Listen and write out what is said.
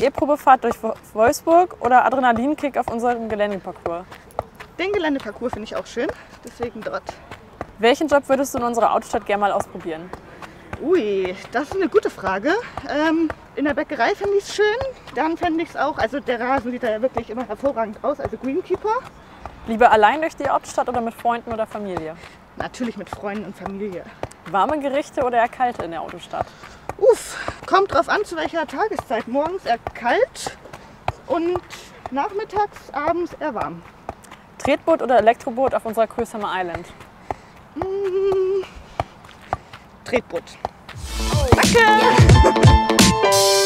E-Probefahrt durch Wolfsburg oder Adrenalinkick auf unserem Geländeparcours? Den Geländeparcours finde ich auch schön, deswegen dort. Welchen Job würdest du in unserer Autostadt gerne mal ausprobieren? Ui, das ist eine gute Frage. In der Bäckerei finde ich es schön. Dann fände ich es auch, also der Rasen sieht da ja wirklich immer hervorragend aus, also Greenkeeper. Lieber allein durch die Autostadt oder mit Freunden oder Familie? Natürlich mit Freunden und Familie. Warme Gerichte oder eher kalte in der Autostadt? Kommt drauf an, zu welcher Tageszeit. Morgens eher kalt und nachmittags, abends eher warm. Tretboot oder Elektroboot auf unserer Cruise Summer Island? Tretboot. Danke!